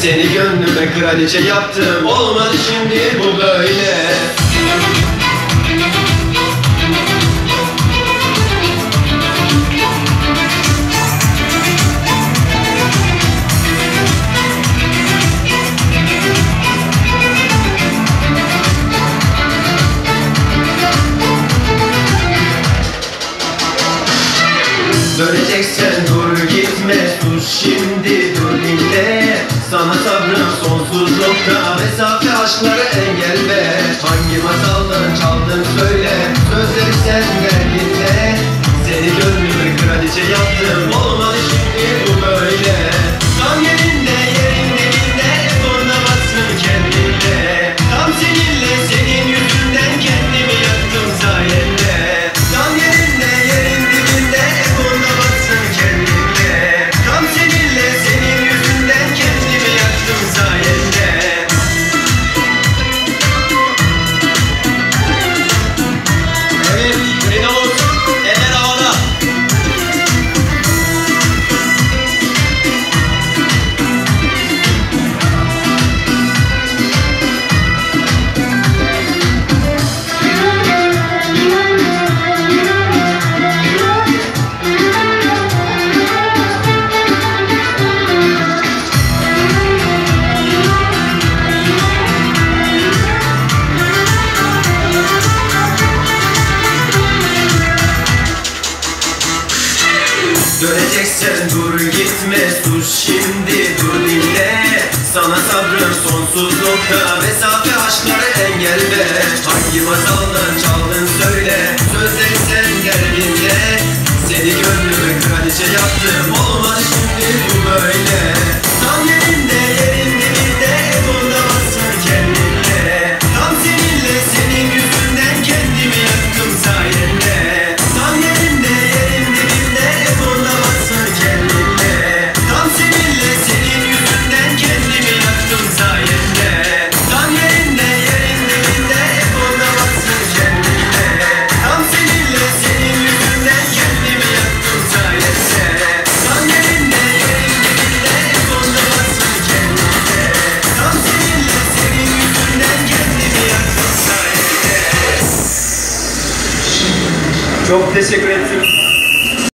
Seni gönlüme kraliçe yaptım, olmadı şimdi bu böyle. Döneceksen dur gitme, dur şimdi dur dinle. Sana sabrım sonsuzlukta, mesafe aşklara engel be. Hangi masaldan çaldın söyle, sözleri sen ver dinle. Seni gönlüme kraliçe yaptım, olmadı şimdi bu böyle. Tam yerinde yerin dibinde, sonra baksın kendinde. Tam seninle senin yüzünden kendimi yaktım sayende. Tam yerinde yerin dibinde, sonra baksın kendinde. Tam seninle senin yüzünden kendimi yaktım sayende. Evet, Greenhouse, eller havada. Döneceksen dur gitme, dur şimdi dur dinle. Sana sabrım sonsuzlukta, mesafe aşklara engel be. Hangi masaldan çaldın söyle, sözleri sen derdinde. Seni gönlüme kraliçe yaptım, olmadı şimdi bu böyle. Tam yerinde yerin dibinde, burada baksın kendinde. Tam seninle senin yüzünden kendimi yaktım sayende. Tam yerinde yerin dibinde, burada baksın kendinde. Tam seninle senin yüzünden kendimi yaktım sayende. Tam yerinde yerin dibinde, burada baksın kendinde. Tam seninle senin yüzünden kendimi yaktım sayende. Tam yerinde yerin dibinde, burada baksın kendinde. Tam seninle senin yüzünden kendimi yaktım sayende. Çok teşekkür ederim.